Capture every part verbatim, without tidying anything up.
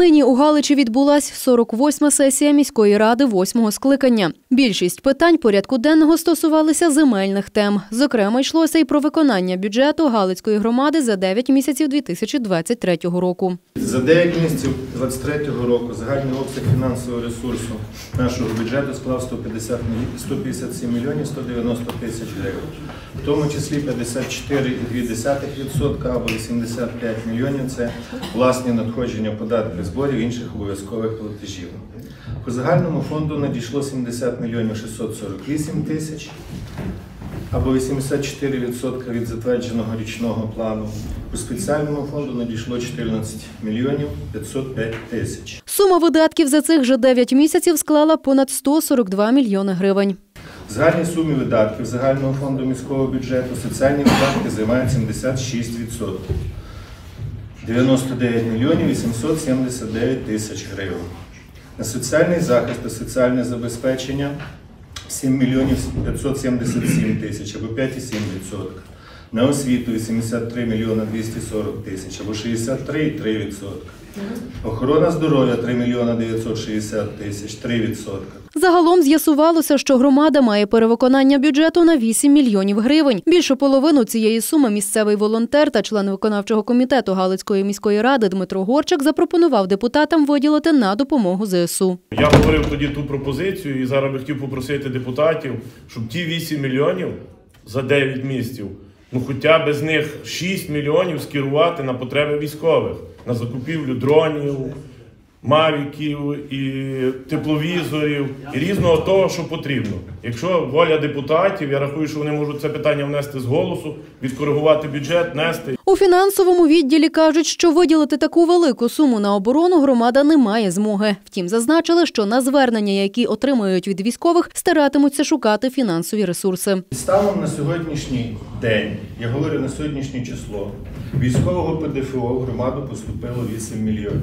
Нині у Галичі відбулась сорок восьма сесія міської ради восьмого скликання. Більшість питань порядку денного стосувалися земельних тем. Зокрема, йшлося й про виконання бюджету Галицької громади за дев'ять місяців дві тисячі двадцять третього року. За дев'ять місяців дві тисячі двадцять третього року загальний обсяг фінансового ресурсу нашого бюджету склав сто п'ятдесят сім мільйонів сто дев'яносто тисяч гривень, в тому числі п'ятдесят чотири цілих дві десятих відсотка або вісімдесят п'ять мільйонів – це власні надходження податків, зборів і інших обов'язкових платежів. По загальному фонду надійшло сімдесят мільйонів шістсот сорок вісім тисяч або вісімдесят чотири відсотки від затвердженого річного плану. У спеціальному фонду надійшло чотирнадцять мільйонів п'ятсот п'ять тисяч. Сума видатків за цих же дев'ять місяців склала понад сто сорок два мільйони гривень. В загальній сумі видатків загального фонду міського бюджету соціальні видатки займають сімдесят шість відсотків – дев'яносто дев'ять мільйонів вісімсот сімдесят дев'ять тисяч гривень. На соціальний захист та соціальне забезпечення сім мільйонів п'ятсот сімдесят сім тисяч або п'ять цілих сім десятих відсотка. На освіту вісімдесят три мільйони двісті сорок тисяч або шістдесят три цілих три десятих відсотка. Охорона здоров'я три мільйони дев'ятсот шістдесят тисяч, три відсотки. Загалом з'ясувалося, що громада має перевиконання бюджету на вісім мільйонів гривень. Більшу половину цієї суми місцевий волонтер та член виконавчого комітету Галицької міської ради Дмитро Горчак запропонував депутатам виділити на допомогу зе ес у. Я говорив тоді ту пропозицію і зараз би хотів попросити депутатів, щоб ті вісім мільйонів за дев'ять місяців, ну хоча б з них шість мільйонів скерувати на потреби військових, на закупівлю дронів, мавіків, і тепловізорів, і різного того, що потрібно. Якщо воля депутатів, я рахую, що вони можуть це питання внести з голосу, відкоригувати бюджет, нести. У фінансовому відділі кажуть, що виділити таку велику суму на оборону громада не має змоги. Втім, зазначили, що на звернення, які отримують від військових, старатимуться шукати фінансові ресурси. Станом на сьогоднішній день, я говорю на сьогоднішнє число, військового пе де фе о в громаду поступило вісім мільйонів.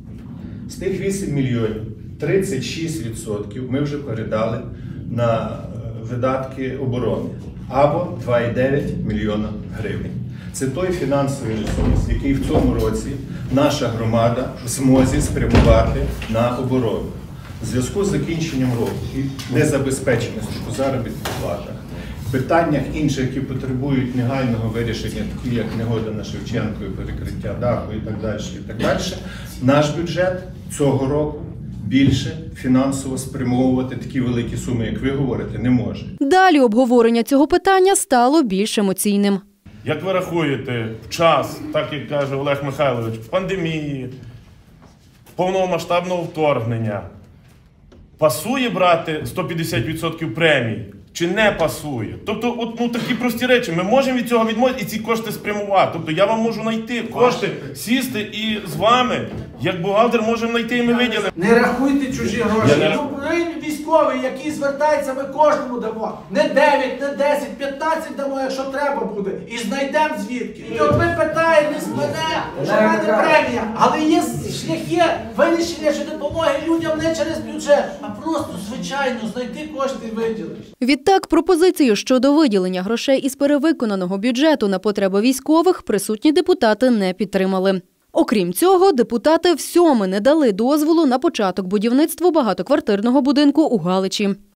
З тих вісім мільйонів тридцять шість відсотків ми вже передали на видатки оборони, або два цілих дев'ять десятих мільйона гривень. Це той фінансовий ресурс, який в цьому році наша громада в змозі спрямувати на оборону. У зв'язку з закінченням року і незабезпеченістю по заробітних платах, питаннях інших, які потребують негайного вирішення, такі як негода на Шевченко, перекриття даху і так далі, і так далі, наш бюджет цього року більше фінансово спрямовувати такі великі суми, як ви говорите, не може. Далі обговорення цього питання стало більш емоційним. Як ви рахуєте, в час, так як каже Олег Михайлович, пандемії, повномасштабного вторгнення, пасує брати сто п'ятдесят відсотків премій? Чи не пасує? Тобто, от, ну, такі прості речі. Ми можемо від цього відмовитися і ці кошти спрямувати. Тобто, я вам можу знайти кошти, сісти і з вами, як бухгалтер, можемо знайти і ми виділимо. Не рахуйте чужі гроші. Не... Ну, військовий, який звертається, ми кожному дамо. Не дев'ять, не десять, п'ятнадцять дамо, якщо треба буде. І знайдемо звідки. І от ми питаємо, не з мене, що в мене премія. Але є шляхи вирішення чи допомоги людям не через бюджет, а просто, звичайно, знайти кошти і виділити. Відтак, пропозицію щодо виділення грошей із перевиконаного бюджету на потреби військових присутні депутати не підтримали. Окрім цього, депутати всьоме не дали дозволу на початок будівництва багатоквартирного будинку у Галичі.